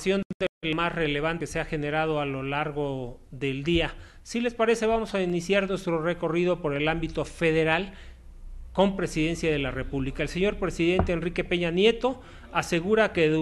del más relevante se ha generado a lo largo del día. Si les parece, vamos a iniciar nuestro recorrido por el ámbito federal con Presidencia de la República. El señor presidente Enrique Peña Nieto asegura que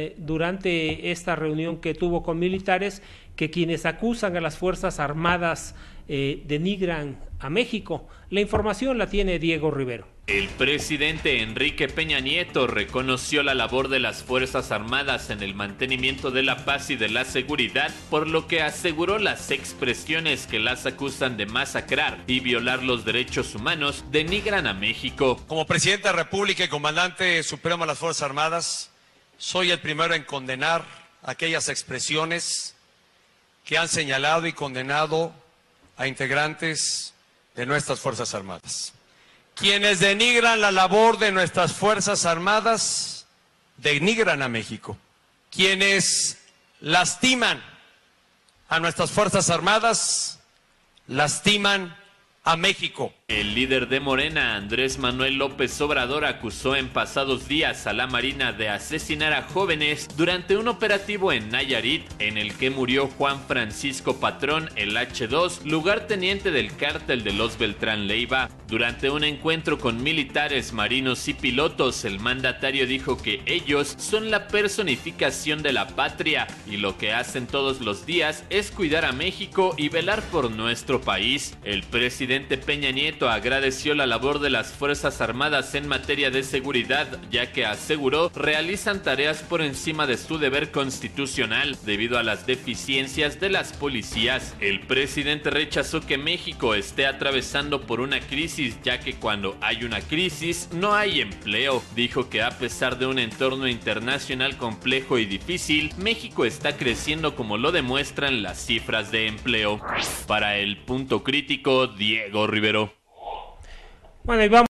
durante esta reunión que tuvo con militares, que quienes acusan a las Fuerzas Armadas denigran a México. La información la tiene Diego Rivero. El presidente Enrique Peña Nieto reconoció la labor de las Fuerzas Armadas en el mantenimiento de la paz y de la seguridad, por lo que aseguró las expresiones que las acusan de masacrar y violar los derechos humanos denigran a México. Como presidente de la República y comandante supremo de las Fuerzas Armadas, soy el primero en condenar aquellas expresiones que han señalado y condenado a integrantes de nuestras Fuerzas Armadas. Quienes denigran la labor de nuestras Fuerzas Armadas, denigran a México. Quienes lastiman a nuestras Fuerzas Armadas, lastiman a México. El líder de Morena, Andrés Manuel López Obrador, acusó en pasados días a la Marina de asesinar a jóvenes durante un operativo en Nayarit, en el que murió Juan Francisco Patrón, el H2, lugarteniente del cártel de los Beltrán Leiva. Durante un encuentro con militares, marinos y pilotos, el mandatario dijo que ellos son la personificación de la patria y lo que hacen todos los días es cuidar a México y velar por nuestro país. El presidente Peña Nieto agradeció la labor de las Fuerzas Armadas en materia de seguridad, ya que aseguró realizan tareas por encima de su deber constitucional debido a las deficiencias de las policías. El presidente rechazó que México esté atravesando por una crisis, ya que cuando hay una crisis no hay empleo. Dijo que a pesar de un entorno internacional complejo y difícil, México está creciendo como lo demuestran las cifras de empleo. Para el Punto Crítico, Diego Rivero. Bueno, y vamos